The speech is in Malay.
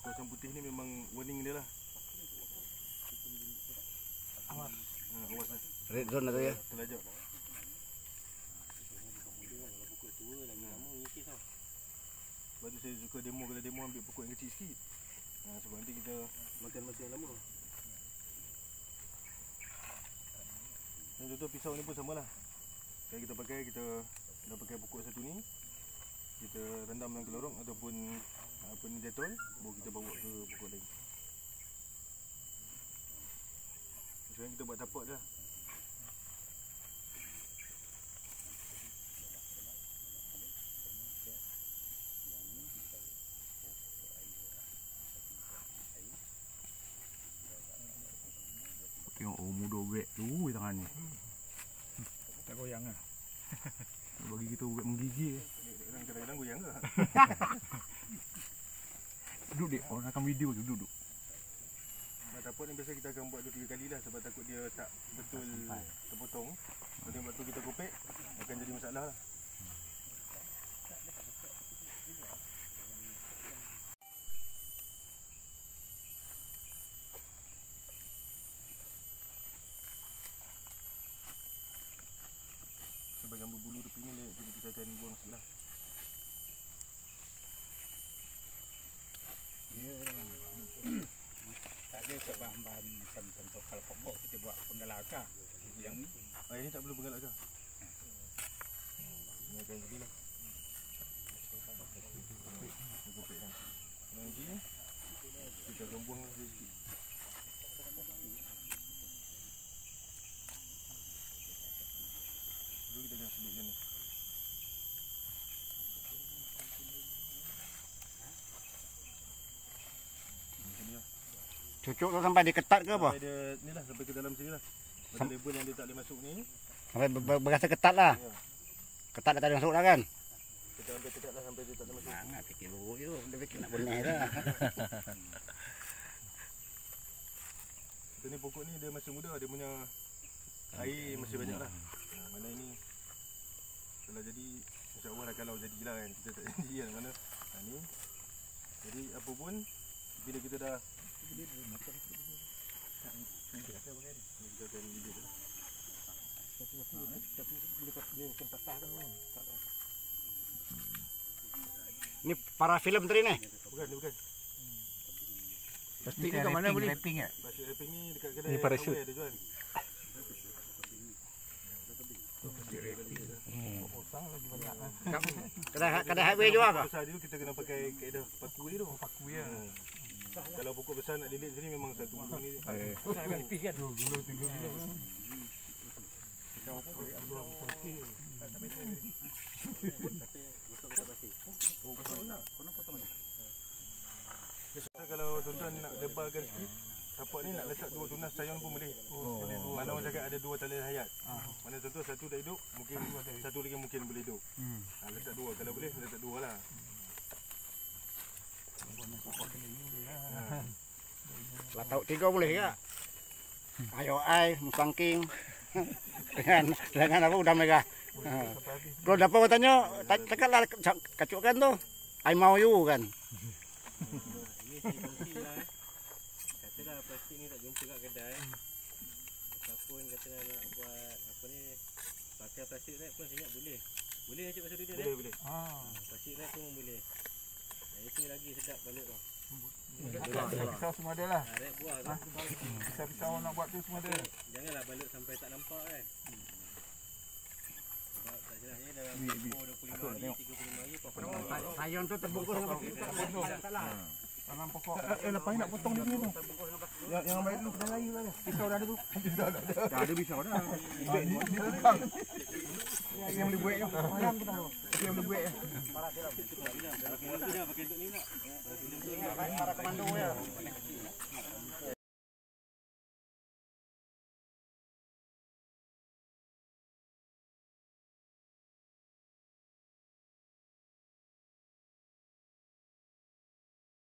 kawasan putih ni memang warning dia lah. Awas. Awas lah. Red zone tu ya. Terlajak. Sebab tu saya suka demo, kalau demo ambil pokok yang kecil sikit. Sebab nanti kita makan masa yang lama. Dan contoh pisau ni pun sama lah. Kalau kita dah pakai pokok satu ni, kita rendam dalam kelorong ataupun apa ni, Dettol, baru kita bawa ke pokok lain. Sekarang kita buat tapak je lah. Tengok muda wet tu tangan ni. Tak goyang ah. Bagi kita wet menggigil. Kadang-kadang goyang ke? Duduk dek, orang akan video tu duduk. Tapak ni biasa kita akan buat 2-3 kali lah, sebab takut dia tak betul terpotong. Kalau waktu kita kopek akan jadi masalah lah. Sebagian berbulu tepi ni jadi kita akan buang sebelah. Tak ada sebab bahan-bahan macam contoh kalau pokok kita buat penggalak akar. Yang ni Ini tak perlu penggalak ke? Ini akan jadilah. Kopek kan. Nanti kita akan buang sikit. Dulu kita akan sedikkan ni. Cucuk tu sampai diketat ke apa? Sampai dia ni lah, sampai ke dalam sini lah. Pada level yang dia tak boleh masuk ni. Sampai berasa ketat lah. Ya. Ketat dah tak boleh masuk dah kan? Kita ambil ketat lah sampai dia tak boleh masuk. Sangat fikir dulu je. Dia fikir nak benih dah. Kita ni pokok ni dia masih muda, dia punya air masih banyak lah. Mana ini kalau jadi, insya-Allah lah, kalau jadilah kan, kita tak jadi kan mana. Ni jadi apa pun bila kita dah kita akan bibit lah. Ni para film tadi ni. Bukan, ni bukan. plastik ni kat mana boleh? Plastik wrapping ni dekat kedai Ni parachute. Huawei ada jual. Kedai highway jual ke? Besar dulu kita kena pakai kaedah paku ni tu. Paku ya. Kalau pokok besar nak lilit sini memang satu bulu ni. Agak ipis kan? 2 kilo, 3 kilo. Kalau tuan-tuan nak lebarkan sikit, tapak ni nak letak 2 tunas sayang pun boleh. Mana orang cakap ada 2 tali hayat. Mana contoh satu tak hidup, mungkin satu lagi mungkin boleh hidup. Letak 2, kalau boleh letak 2 lah. Lah tahu 3 boleh ke? Ayo ai musangking. dengan apa udang merah. Kalau dapat katanya cakaplah kacukkan tu. I mau you kan. Ini kongsi lah. Katalah plastik ni tak jumpa kat kedai. Ataupun katalah nak buat apa ni, pakai plastik wrap pun senyap boleh. Boleh cik pasal dia? Boleh. Plastik wrap pun boleh. Itu lagi sedap balik tu. Pisau semua ada lah. Rap buah kan. Pisau nak buat tu semua ada. Janganlah balut sampai tak nampak kan. Sebab tak silapnya dalam 25 hari, 35 hari apa. Sayang tu terbungkus dengan plastik. Salah. Tanam pokok. Lepas ni nak potong dia tu. Yang ambil dulu kedai lain tu. Pisau dah ada tu. Dah ada pisau dah. Ni tukang. Yang boleh buat je. Yang boleh buat je. Para komando ya.